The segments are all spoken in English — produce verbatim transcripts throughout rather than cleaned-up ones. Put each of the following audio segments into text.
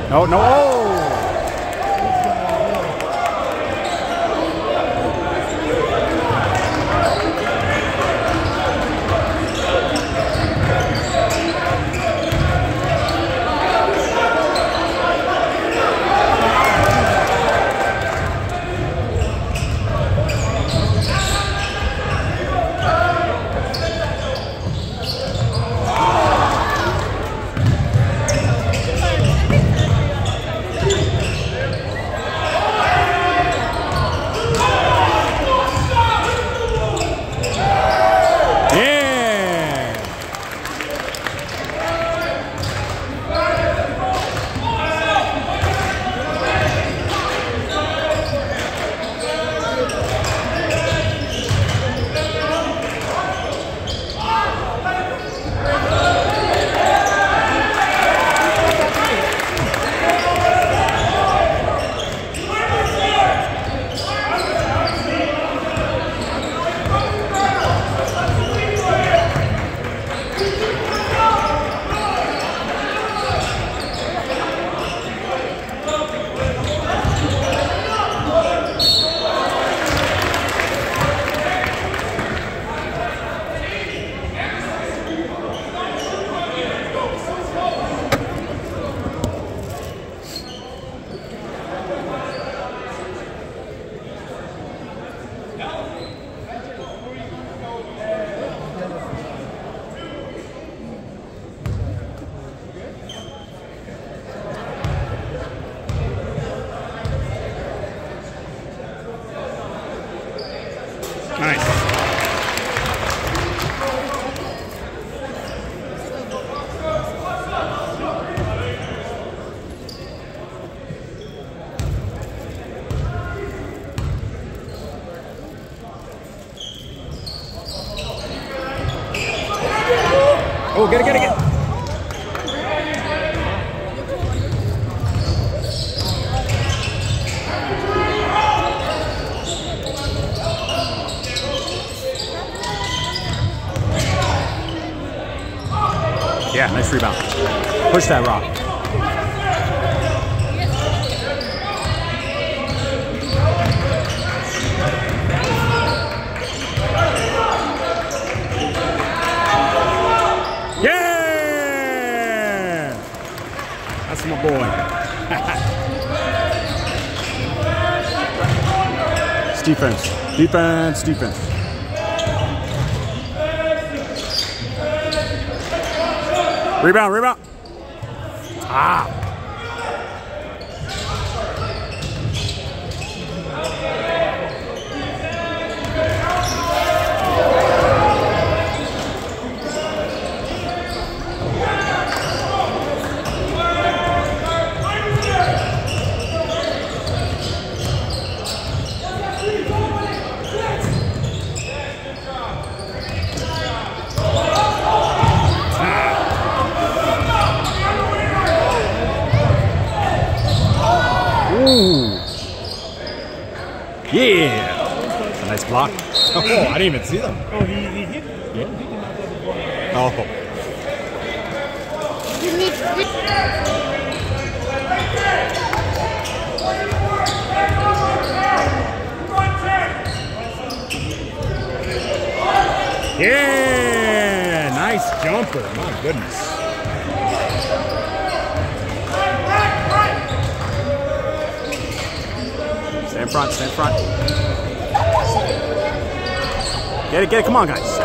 No, no. Oh! Nice. Oh, get it, get it, get it. Yeah, nice rebound. Push that rock. Yeah! That's my boy. It's defense. Defense, defense. Rebound, rebound. Ah. Ooh. Yeah. A nice block. Oh, I didn't even see them. Oh, he, he hit. Yeah. Oh. Yeah. Nice jumper. My goodness. Stand front, stand front. Get it, get it, come on, guys.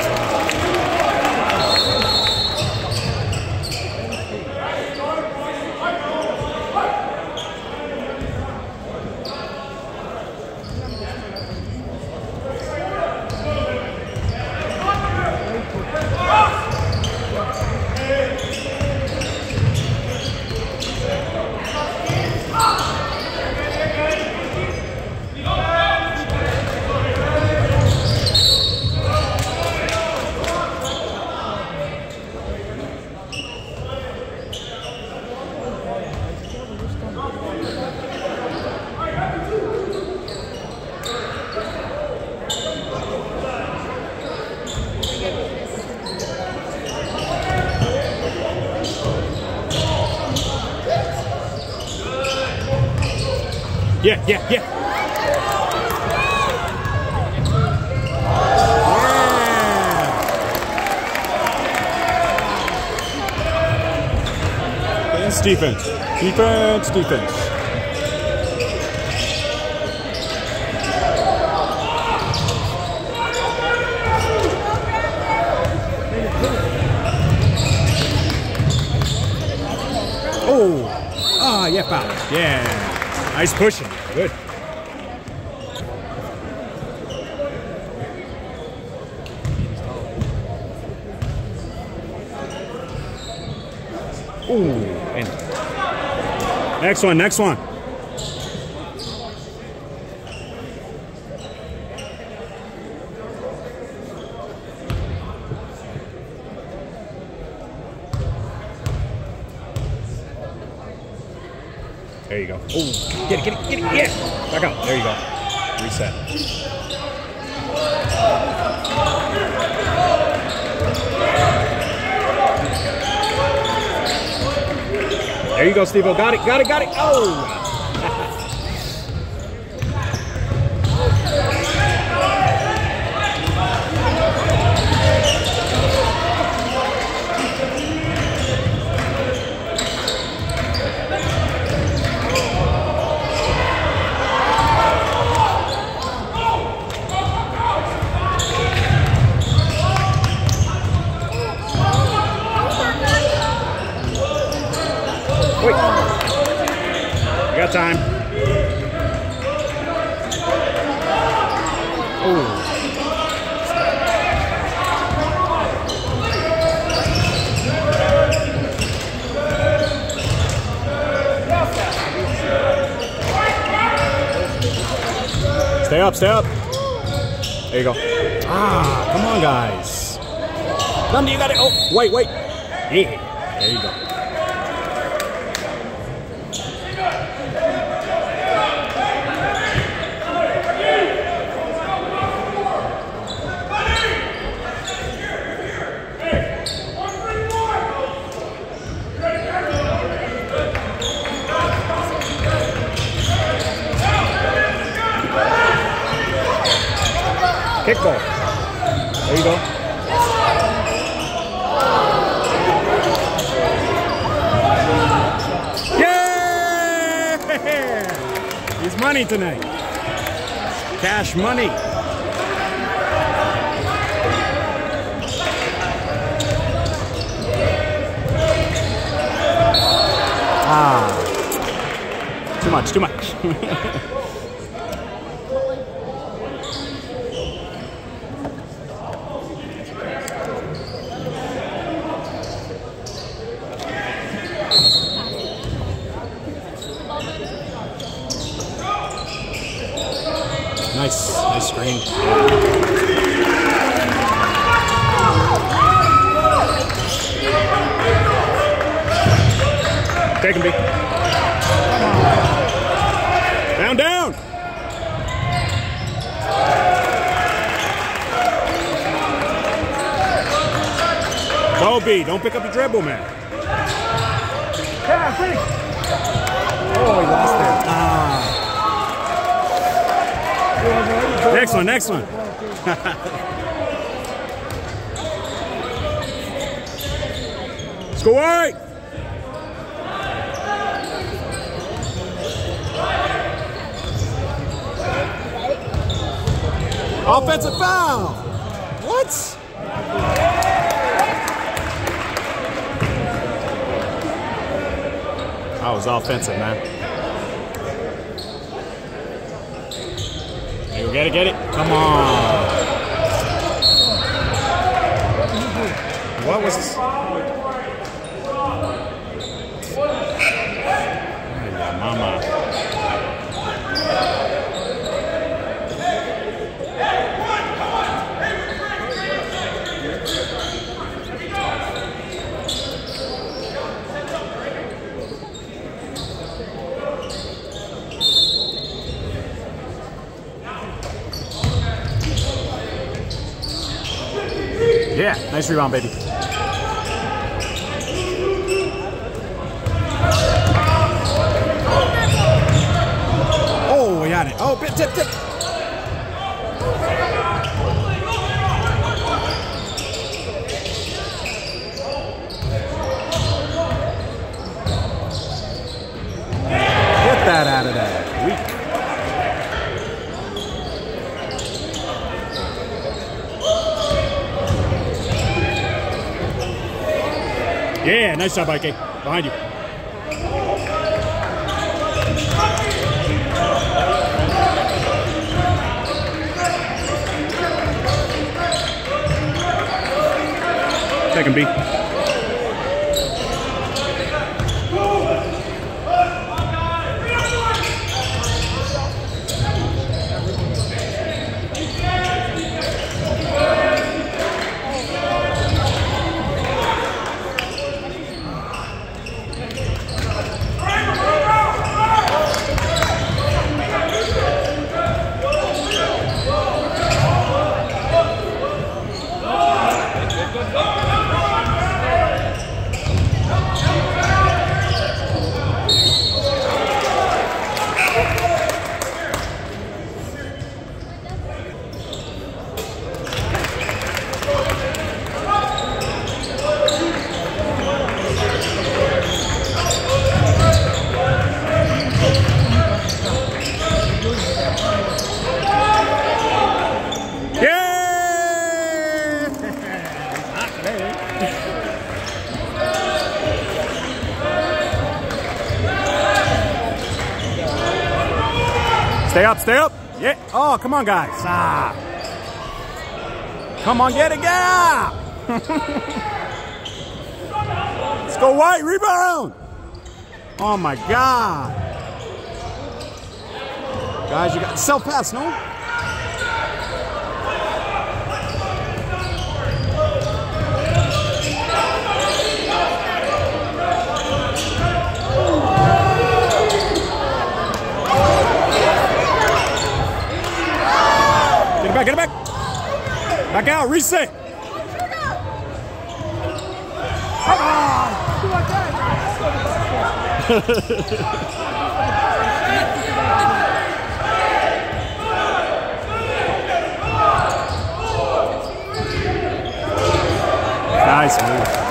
Yeah, yeah, yeah. Yeah. It's defense. Defense, defense. Oh, ah, yeah, foul. Yeah, nice pushing. Good. Ooh, and next one, next one. There you go. Oh, get it, get it, get it, yeah. Back out. There you go. Reset. There you go, Steve-O. Got it, got it, got it. Oh! Wait. You got time. Ooh. Stay up, stay up. There you go. Ah, come on, guys. Lundy, you got it. Oh, wait, wait. Yeah, there you go. Kickball. There you go. Yeah! It's money tonight. Cash money. Ah. Too much, too much. Nice, nice screen. Take him, B. Down, down. Go, B. Don't pick up the dribble, man. Oh, he lost there. Ah. Next one, next one. Score white. Offensive foul. What? That was offensive, man. You get it, get it. Come on. What was this? Ay, mama. Yeah, nice rebound, baby. Oh, bit tip, tip. Get that out of there. Weak. Yeah, nice job, Ike. Behind you. Second B. Stay up, stay up. Yeah. Oh, come on, guys. Ah. Come on, get it, get out. Let's go, White. Rebound. Oh, my God. Guys, you got self-pass, no? Get it back, get it back. Back out, reset. Come on. Nice move.